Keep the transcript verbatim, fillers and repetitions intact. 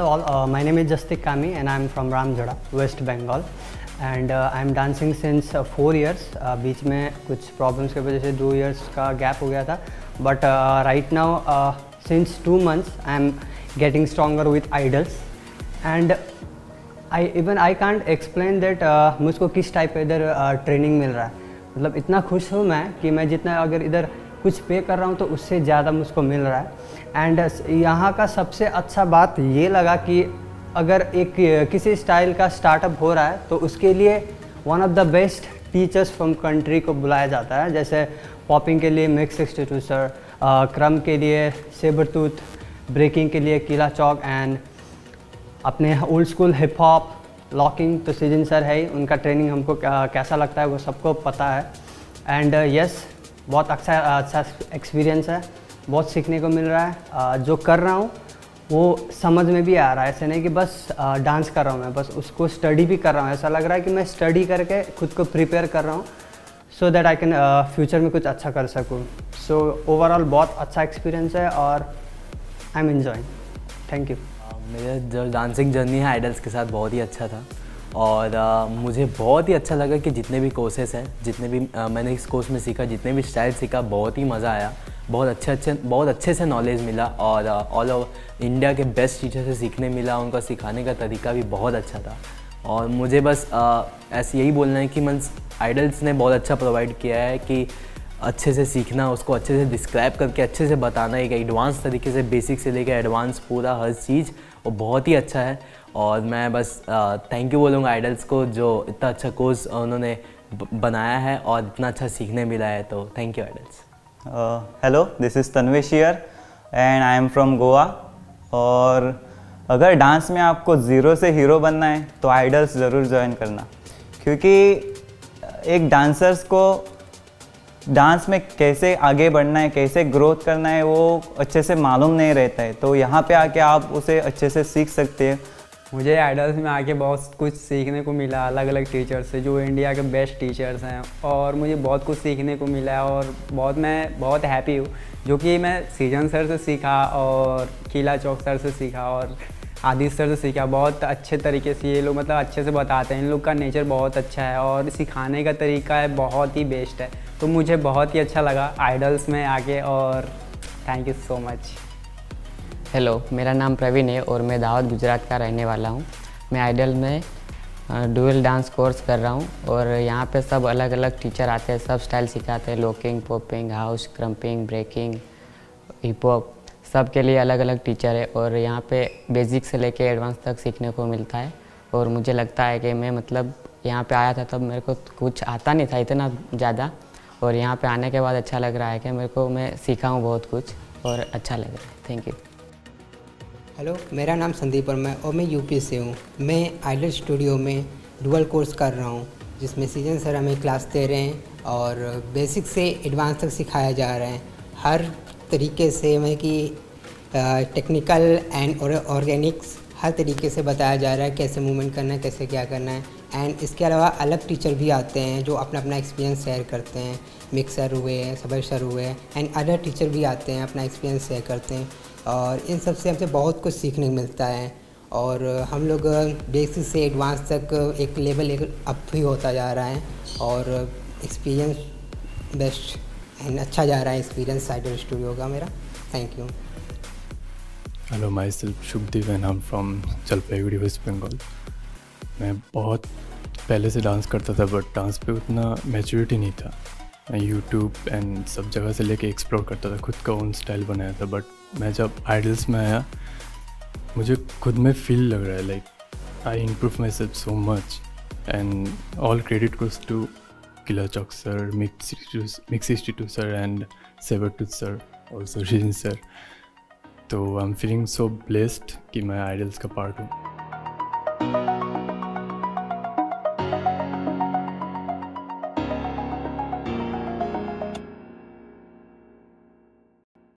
hello all, uh, my name is Jastik Kami and I'm from Ramjada, West Bengal and uh, I'm dancing since uh, four years. uh, बीच में कुछ problems की वजह से दो years का gap हो गया था, but uh, right now uh, since two months I'm getting stronger with idols and I even I can't explain that uh, मुझको किस टाइप का इधर ट्रेनिंग मिल रहा है. मतलब इतना खुश हूँ मैं कि मैं जितना अगर इधर कुछ पे कर रहा हूँ तो उससे ज़्यादा मुझको मिल रहा है. एंड यहाँ का सबसे अच्छा बात ये लगा कि अगर एक किसी स्टाइल का स्टार्टअप हो रहा है तो उसके लिए one of the best teachers from country को बुलाया जाता है. जैसे पॉपिंग के लिए मिक्स सिक्सटी टू सर, क्रम के लिए सेबरटूथ, ब्रेकिंग के लिए किला चौक एंड अपने old school hip hop locking तो सीजन सर है ही. उनका ट्रेनिंग हमको कैसा लगता है वो सबको पता है. एंड यस uh, yes, बहुत अच्छा अच्छा एक्सपीरियंस है, बहुत सीखने को मिल रहा है. uh, जो कर रहा हूँ वो समझ में भी आ रहा है. ऐसे नहीं कि बस डांस uh, कर रहा हूँ, मैं बस उसको स्टडी भी कर रहा हूँ. ऐसा लग रहा है कि मैं स्टडी करके खुद को प्रिपेयर कर रहा हूँ so that I can future में कुछ अच्छा कर सकूँ. सो ओवरऑल बहुत अच्छा एक्सपीरियंस है और I am enjoying. Thank you. मेरा जो डांसिंग जर्नी है आइडल्स के साथ बहुत ही अच्छा था और आ, मुझे बहुत ही अच्छा लगा कि जितने भी कोर्सेस हैं, जितने भी आ, मैंने इस कोर्स में सीखा, जितने भी स्टाइल सीखा, बहुत ही मज़ा आया. बहुत अच्छे अच्छे बहुत अच्छे से नॉलेज मिला और ऑल ओवर इंडिया के बेस्ट टीचर से सीखने मिला. उनका सिखाने का तरीका भी बहुत अच्छा था और मुझे बस आ, ऐसे यही बोलना है कि मीन्स आइडल्स ने बहुत अच्छा प्रोवाइड किया है कि अच्छे से सीखना, उसको अच्छे से डिस्क्राइब करके अच्छे से बताना, एक एडवांस तरीके से बेसिक से लेकर एडवांस पूरा हर चीज़ वो बहुत ही अच्छा है. और मैं बस थैंक यू बोलूँगा आइडल्स को जो इतना अच्छा कोर्स उन्होंने बनाया है और इतना अच्छा सीखने मिला है. तो thank you idols. Hello, this is Tanvesh here and I am from Goa. और अगर डांस में आपको ज़ीरो से हीरो बनना है तो आइडल्स ज़रूर ज्वाइन करना, क्योंकि एक डांसर्स को डांस में कैसे आगे बढ़ना है, कैसे ग्रोथ करना है वो अच्छे से मालूम नहीं रहता है. तो यहाँ पे आके आप उसे अच्छे से सीख सकते हैं. मुझे आइडल्स में आके बहुत कुछ सीखने को मिला अलग अलग टीचर्स से, जो इंडिया के बेस्ट टीचर्स हैं, और मुझे बहुत कुछ सीखने को मिला है और बहुत मैं बहुत हैप्पी हूँ. जो कि मैं सीजन सर से सीखा और किला चौक सर से सीखा और आदित्य सर से सीखा. बहुत अच्छे तरीके से ये लोग मतलब अच्छे से बताते हैं. इन लोग का नेचर बहुत अच्छा है और सिखाने का तरीका है बहुत ही बेस्ट है. तो मुझे बहुत ही अच्छा लगा आइडल्स में आके और thank you so much. Hello, मेरा नाम प्रवीण है और मैं दावत गुजरात का रहने वाला हूँ. मैं आइडल में डुअल डांस कोर्स कर रहा हूँ और यहाँ पे सब अलग अलग टीचर आते हैं, सब स्टाइल सिखाते हैं. Locking, popping, house, krumping, breaking, hip hop, सब के लिए अलग अलग टीचर है और यहाँ पे बेसिक से लेके एडवांस तक सीखने को मिलता है. और मुझे लगता है कि मैं मतलब यहाँ पे आया था तब मेरे को कुछ आता नहीं था इतना ज़्यादा, और यहाँ पे आने के बाद अच्छा लग रहा है कि मेरे को मैं सीखा हूँ बहुत कुछ और अच्छा लग रहा है. Thank you. हेलो, मेरा नाम संदीप वर्मा है और मैं यूपी से हूँ. मैं आइडल स्टूडियो में डुअल कोर्स कर रहा हूँ जिसमें सीजन सर हमें क्लास दे रहे हैं और बेसिक से एडवांस तक सिखाया जा रहा है. हर तरीके से मैं कि टेक्निकल एंड ऑर्गेनिक्स हर तरीके से बताया जा रहा है, कैसे मूवमेंट करना है, कैसे क्या करना है. एंड इसके अलावा अलग टीचर भी आते हैं जो अपना अपना एक्सपीरियंस शेयर करते हैं. मिक्सर हुए, सबर सर हुए एंड अदर टीचर भी आते हैं, अपना एक्सपीरियंस शेयर करते हैं और इन सब से हमसे बहुत कुछ सीखने को मिलता है. और हम लोग बेसिक से एडवांस तक एक लेवल एक अप भी होता जा रहा है और एक्सपीरियंस बेस्ट एंड अच्छा जा रहा है एक्सपीरियंस आइडल स्टूडियो का मेरा. Thank you. Hello, my self Shubhdeep and I am from Jalpaiguri, West Bengal. मैं बहुत पहले से डांस करता था बट डांस पे उतना मैच्योरिटी नहीं था. मैं यूट्यूब एंड सब जगह से लेके एक्सप्लोर करता था, खुद का ओन स्टाइल बनाया था. बट मैं जब आइडल्स में आया मुझे खुद में फील लग रहा है like I improve my self so much and all credit goes to Killa Chowk sir, mix sixty two sir and Sabertooth sir, also Season sir. तो I am feeling so blessed कि मैं आइडल्स का पार्ट हूँ.